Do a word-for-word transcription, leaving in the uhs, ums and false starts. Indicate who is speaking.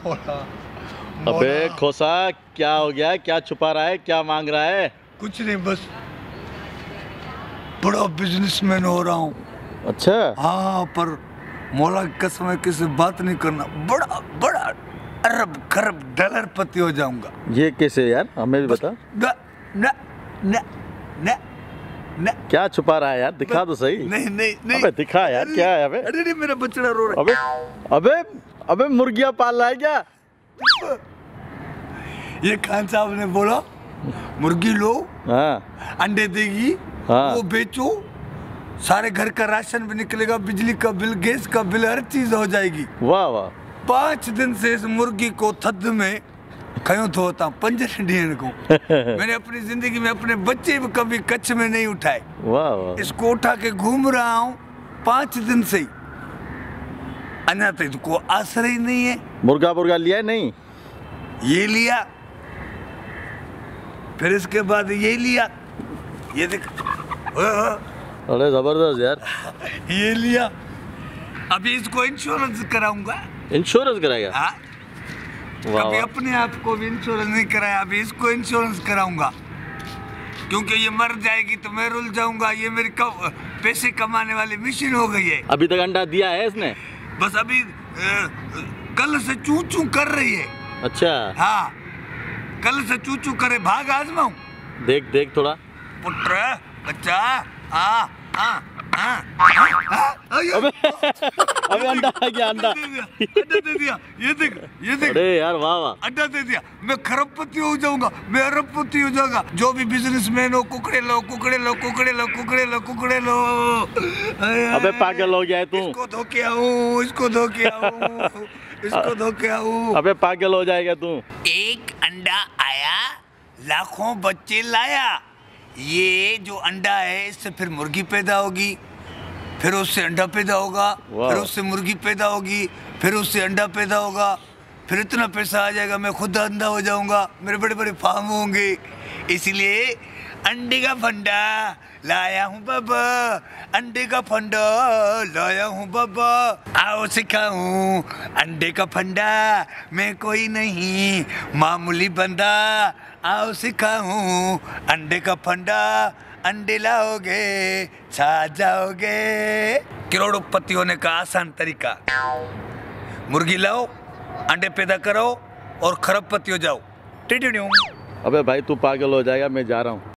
Speaker 1: मौला,
Speaker 2: अबे
Speaker 1: मौला।
Speaker 2: खोसा, क्या हो गया है? क्या छुपा रहा है? क्या मांग रहा है?
Speaker 1: कुछ नहीं, बस बड़ा बिजनेसमैन हो रहा हूँ।
Speaker 2: अच्छा,
Speaker 1: हाँ, पर मौला की कसम है, किसी बात नहीं करना। बड़ा बड़ा अरब खरब डॉलर पति हो जाऊंगा।
Speaker 2: ये कैसे यार? हमें भी बता।
Speaker 1: न न न न न
Speaker 2: क्या छुपा रहा है यार? दिखा तो सही।
Speaker 1: नहीं नहीं नहीं।
Speaker 2: अबे दिखा यार, क्या है? अबे
Speaker 1: अरे नहीं, मेरा बच्चा रो रहा
Speaker 2: अबे अबे अबे मुर्गियां पाल रहा है क्या?
Speaker 1: है। ये खान साहब ने बोला मुर्गी लो,
Speaker 2: हाँ
Speaker 1: अंडे देगी,
Speaker 2: हाँ।
Speaker 1: वो बेचो, सारे घर का राशन भी निकलेगा, बिजली का बिल, गैस का बिल, हर चीज हो जाएगी।
Speaker 2: वाह वाह।
Speaker 1: पाँच दिन से इस मुर्गी को थद में खयों तो होता पंजर ढीण को। मैंने अपनी जिंदगी में अपने बच्चे भी कभी कच्छ में नहीं उठाए।
Speaker 2: वाह वाह।
Speaker 1: इसको उठा के घूम रहा हूँ पाँच दिन से ही, अन्य तो इसको आसरा ही नहीं है।
Speaker 2: मुर्गा मुर्गा लिया है? नहीं,
Speaker 1: ये लिया, फिर इसके बाद ये लिया, ये देख,
Speaker 2: अरे जबरदस्त यार।
Speaker 1: ये लिया। अभी इसको इंश्योरेंस कराऊंगा।
Speaker 2: इंश्योरेंस कराएगा?
Speaker 1: हाँ,
Speaker 2: वाह
Speaker 1: कभी
Speaker 2: वाह।
Speaker 1: अपने आप को भी इंश्योरेंस नहीं कराया, अभी इसको इंश्योरेंस कराऊंगा, क्योंकि ये मर जाएगी तो मैं रुल जाऊंगा। ये मेरी कब पैसे कमाने वाली मशीन हो गई है।
Speaker 2: अभी तक अंडा दिया है इसने?
Speaker 1: बस अभी अ, कल से चू चू कर रही है।
Speaker 2: अच्छा,
Speaker 1: हाँ, कल से चू चू करे, भाग आजमाऊं।
Speaker 2: देख देख थोड़ा।
Speaker 1: पुत्र बच्चा, आ आ आ आ
Speaker 2: अबे अबे अंडा आ गया, अंडा।
Speaker 1: दे दिया, अंडा दे दिया। ये देख, ये देख,
Speaker 2: अरे यार वाह वाह।
Speaker 1: अंडा दे दिया। मैं खरबपति हो जाऊंगा, मैं अरबपति हो जाऊंगा। जो भी बिजनेसमैन हो, कुकड़े लो, कुकड़े लो, कुकड़े लो, कुकड़े लो, कुकड़े लो।
Speaker 2: अबे पागल हो गया है तू?
Speaker 1: इसको धो के आऊं, इसको धो के आऊं, इसको धो के आऊं।
Speaker 2: अबे पागल हो जाएगा तू।
Speaker 1: एक अंडा आया, लाखों बच्चे लाया। ये जो अंडा है, इससे फिर मुर्गी पैदा होगी, फिर उससे अंडा पैदा होगा, फिर उससे मुर्गी पैदा होगी, फिर उससे अंडा पैदा होगा, फिर इतना पैसा आ जाएगा, मैं खुद अंडा हो जाऊंगा, मेरे बड़े बड़े फार्म होंगे। इसलिए अंडे का फंडा लाया हूँ बाबा, अंडे का फंडा लाया हूँ बाबा। आओ सिखाऊं अंडे का फंडा, मैं कोई नहीं मामूली बंदा। आओ सिखाऊं अंडे का फंडा, अंडे लाओगे छा जाओगे। करोड़पति होने का आसान तरीका, मुर्गी लाओ, अंडे पैदा करो और खरबपति हो जाओ। टिटिड्यू।
Speaker 2: अबे भाई तू पागल हो जाएगा, मैं जा रहा हूँ।